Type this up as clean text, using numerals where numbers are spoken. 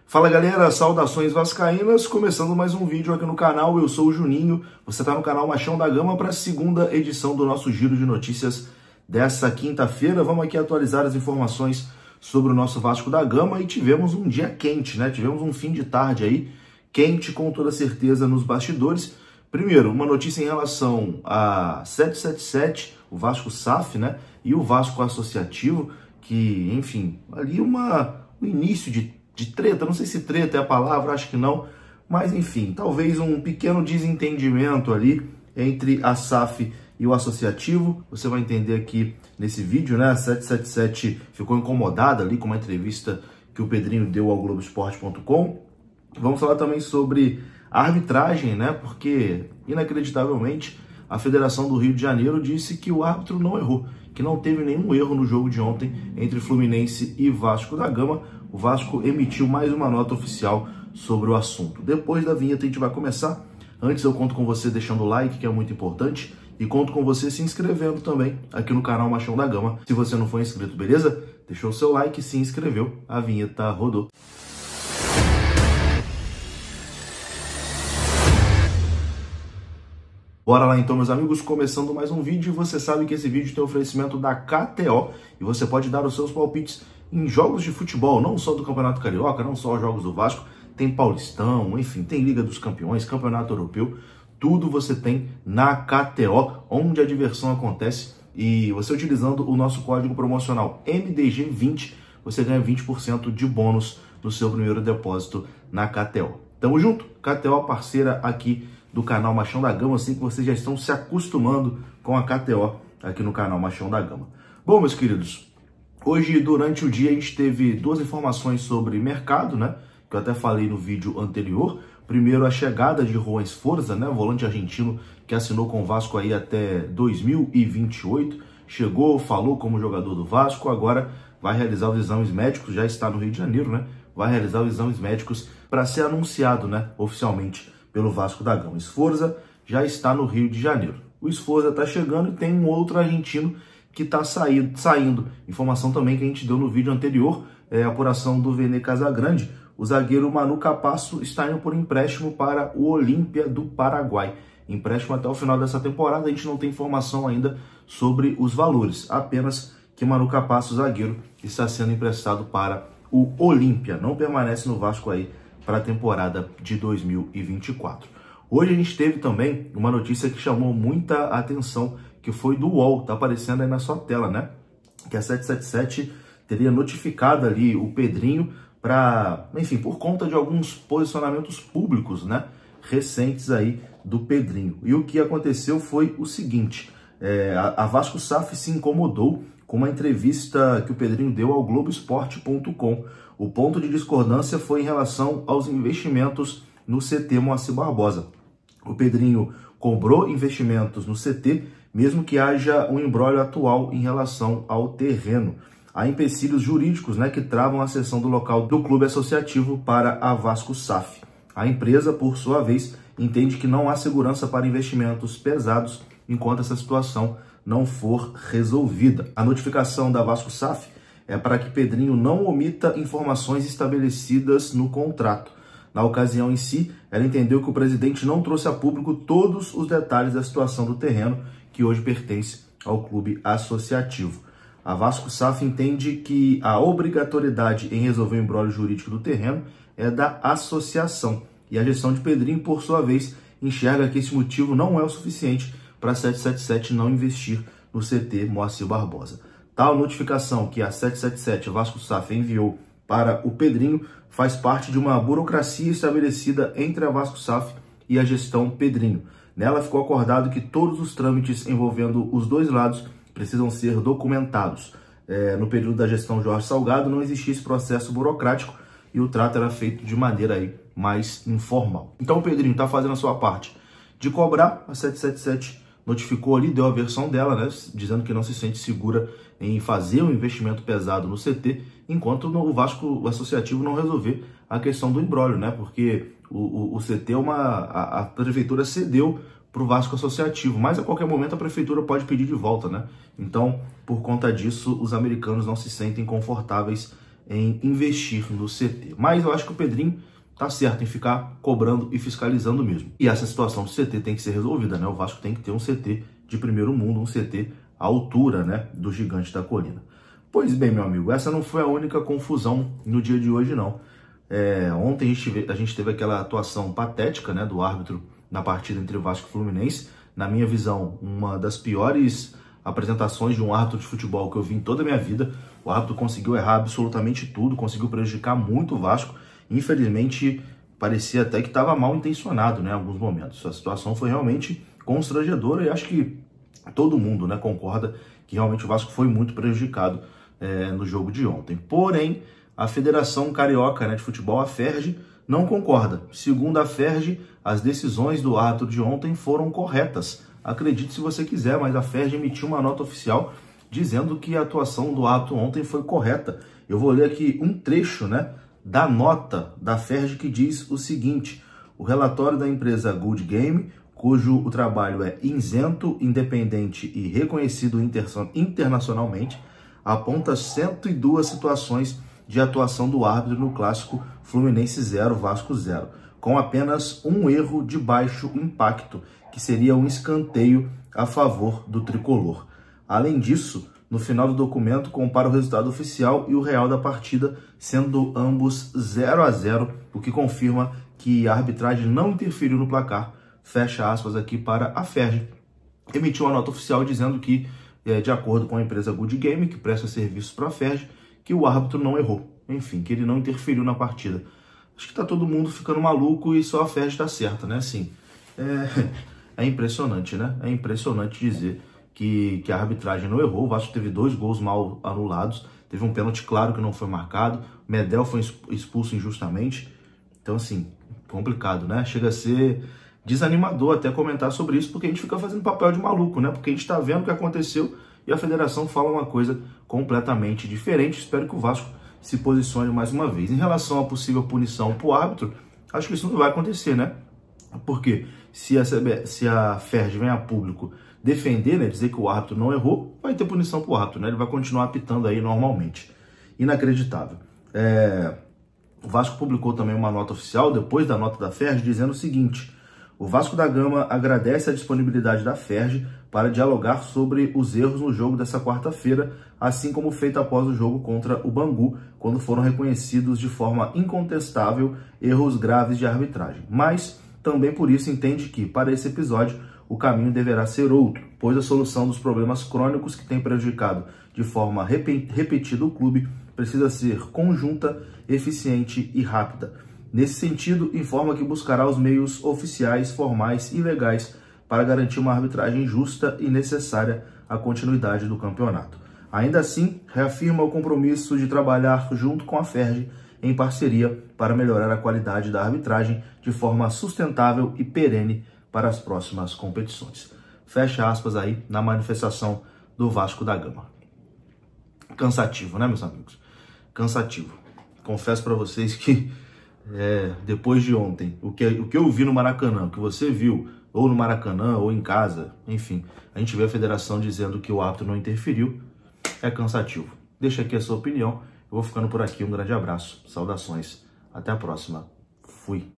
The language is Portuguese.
Fala galera, saudações vascaínas, começando mais um vídeo aqui no canal, eu sou o Juninho, você está no canal Machão da Gama para a segunda edição do nosso giro de notícias dessa quinta-feira. Vamos aqui atualizar as informações sobre o nosso Vasco da Gama e tivemos um dia quente, né? Tivemos um fim de tarde aí, quente com toda certeza nos bastidores. Primeiro, uma notícia em relação a 777, o Vasco SAF, né? E o Vasco Associativo, que, enfim, ali o início de treta, não sei se treta é a palavra, acho que não, mas enfim, talvez um pequeno desentendimento ali entre a SAF e o Associativo. Você vai entender aqui nesse vídeo, né? A 777 ficou incomodada ali com uma entrevista que o Pedrinho deu ao Globoesporte.com. Vamos falar também sobre a arbitragem, né? Porque, inacreditavelmente, a Federação do Rio de Janeiro disse que o árbitro não errou, que não teve nenhum erro no jogo de ontem entre Fluminense e Vasco da Gama. O Vasco emitiu mais uma nota oficial sobre o assunto. Depois da vinheta a gente vai começar. Antes eu conto com você deixando o like, que é muito importante, e conto com você se inscrevendo também aqui no canal Machão da Gama, se você não for inscrito, beleza? Deixou o seu like, se inscreveu, a vinheta rodou. Bora lá então, meus amigos, começando mais um vídeo. Você sabe que esse vídeo tem oferecimento da KTO e você pode dar os seus palpites em jogos de futebol, não só do Campeonato Carioca, não só os jogos do Vasco, tem Paulistão, enfim, tem Liga dos Campeões, Campeonato Europeu, tudo você tem na KTO, onde a diversão acontece. E você utilizando o nosso código promocional MDG20, você ganha 20% de bônus no seu primeiro depósito na KTO. Tamo junto? KTO, parceira aqui do canal Machão da Gama, assim que vocês já estão se acostumando com a KTO aqui no canal Machão da Gama. Bom, meus queridos, hoje durante o dia a gente teve duas informações sobre mercado, né? Que eu até falei no vídeo anterior. Primeiro, a chegada de Juan Sforza, né? Volante argentino que assinou com o Vasco aí até 2028. Chegou, falou como jogador do Vasco, agora vai realizar os exames médicos, já está no Rio de Janeiro, né? Vai realizar os exames médicos para ser anunciado, né? Oficialmente pelo Vasco da Gama. Sforza já está no Rio de Janeiro. O Sforza está chegando e tem um outro argentino que está saindo. Informação também que a gente deu no vídeo anterior, a apuração do Vene Casagrande. O zagueiro Manu Capasso está indo por empréstimo para o Olímpia do Paraguai. Empréstimo até o final dessa temporada, a gente não tem informação ainda sobre os valores. Apenas que Manu Capasso, zagueiro, está sendo emprestado para o Olímpia. Não permanece no Vasco aí para a temporada de 2024. Hoje a gente teve também uma notícia que chamou muita atenção, que foi do UOL, tá aparecendo aí na sua tela, né? Que a 777 teria notificado ali o Pedrinho para, enfim, por conta de alguns posicionamentos públicos, né, recentes aí do Pedrinho. E o que aconteceu foi o seguinte, a Vasco SAF se incomodou com uma entrevista que o Pedrinho deu ao Globoesporte.com. O ponto de discordância foi em relação aos investimentos no CT Moacir Barbosa. O Pedrinho cobrou investimentos no CT, mesmo que haja um imbróglio atual em relação ao terreno. Há empecilhos jurídicos, né, que travam a cessão do local do clube associativo para a Vasco SAF. A empresa, por sua vez, entende que não há segurança para investimentos pesados enquanto essa situação não for resolvida. A notificação da Vasco SAF é para que Pedrinho não omita informações estabelecidas no contrato. Na ocasião em si, ela entendeu que o presidente não trouxe a público todos os detalhes da situação do terreno, que hoje pertence ao clube associativo. A Vasco SAF entende que a obrigatoriedade em resolver o imbróglio jurídico do terreno é da associação. E a gestão de Pedrinho, por sua vez, enxerga que esse motivo não é o suficiente para a 777 não investir no CT Moacir Barbosa. Tal notificação que a 777 Vasco SAF enviou para o Pedrinho faz parte de uma burocracia estabelecida entre a Vasco SAF e a gestão Pedrinho. Nela ficou acordado que todos os trâmites envolvendo os dois lados precisam ser documentados. No período da gestão Jorge Salgado não existia esse processo burocrático e o trato era feito de maneira aí mais informal. Então o Pedrinho está fazendo a sua parte de cobrar. A 777 notificou ali, deu a versão dela, né, dizendo que não se sente segura em fazer um investimento pesado no CT, enquanto o Vasco Associativo não resolver a questão do imbróglio, né, porque o CT a prefeitura cedeu para o Vasco Associativo, mas a qualquer momento a prefeitura pode pedir de volta, né? Então, por conta disso, os americanos não se sentem confortáveis em investir no CT. Mas eu acho que o Pedrinho tá certo em ficar cobrando e fiscalizando mesmo. E essa situação do CT tem que ser resolvida, né? O Vasco tem que ter um CT de primeiro mundo, um CT à altura, né, do Gigante da Colina. Pois bem, meu amigo, essa não foi a única confusão no dia de hoje, não. Ontem a gente teve aquela atuação patética, né, do árbitro na partida entre Vasco e Fluminense. Na minha visão, uma das piores apresentações de um árbitro de futebol que eu vi em toda a minha vida. O árbitro conseguiu errar absolutamente tudo, conseguiu prejudicar muito o Vasco. Infelizmente, parecia até que estava mal intencionado, né, em alguns momentos. A situação foi realmente constrangedora e acho que todo mundo, né, concorda que realmente o Vasco foi muito prejudicado no jogo de ontem. Porém, a Federação Carioca, né, de Futebol, a FERJ, não concorda. Segundo a FERJ, as decisões do árbitro de ontem foram corretas. Acredite se você quiser, mas a FERJ emitiu uma nota oficial dizendo que a atuação do árbitro ontem foi correta. Eu vou ler aqui um trecho, né, da nota da FERJ que diz o seguinte: o relatório da empresa Good Game, cujo o trabalho é isento, independente e reconhecido internacionalmente, aponta 102 situações de atuação do árbitro no clássico Fluminense 0, Vasco 0, com apenas um erro de baixo impacto, que seria um escanteio a favor do tricolor. Além disso, no final do documento compara o resultado oficial e o real da partida, sendo ambos 0-0, o que confirma que a arbitragem não interferiu no placar. Fecha aspas aqui para a FERJ. Emitiu uma nota oficial dizendo que, de acordo com a empresa Good Game, que presta serviços para a FERJ, que o árbitro não errou. Enfim, que ele não interferiu na partida. Acho que tá todo mundo ficando maluco e só a FERJ está certa, né? Assim, é impressionante, né? É impressionante dizer que a arbitragem não errou. O Vasco teve 2 gols mal anulados. Teve um pênalti claro que não foi marcado. Medel foi expulso injustamente. Então, assim, complicado, né? Chega a ser desanimador até comentar sobre isso, porque a gente fica fazendo papel de maluco, né? Porque a gente tá vendo o que aconteceu e a federação fala uma coisa completamente diferente. Espero que o Vasco se posicione mais uma vez. Em relação à possível punição para o árbitro, acho que isso não vai acontecer, né? Porque se a FERJ vem a público defender, né, dizer que o árbitro não errou, vai ter punição para o árbitro, né? Ele vai continuar apitando aí normalmente. Inacreditável. O Vasco publicou também uma nota oficial, depois da nota da FERJ, dizendo o seguinte: o Vasco da Gama agradece a disponibilidade da FERJ para dialogar sobre os erros no jogo dessa quarta-feira, assim como feito após o jogo contra o Bangu, quando foram reconhecidos de forma incontestável erros graves de arbitragem. Mas também por isso entende que, para esse episódio, o caminho deverá ser outro, pois a solução dos problemas crônicos que tem prejudicado de forma repetida o clube precisa ser conjunta, eficiente e rápida. Nesse sentido, informa que buscará os meios oficiais, formais e legais para garantir uma arbitragem justa e necessária à continuidade do campeonato. Ainda assim, reafirma o compromisso de trabalhar junto com a FERJ em parceria para melhorar a qualidade da arbitragem de forma sustentável e perene para as próximas competições. Fecha aspas aí na manifestação do Vasco da Gama. Cansativo, né, meus amigos? Cansativo. Confesso para vocês que depois de ontem, o que eu vi no Maracanã, o que você viu, ou no Maracanã, ou em casa, enfim, a gente vê a federação dizendo que o árbitro não interferiu, é cansativo. Deixa aqui a sua opinião, eu vou ficando por aqui, um grande abraço, saudações, até a próxima, fui.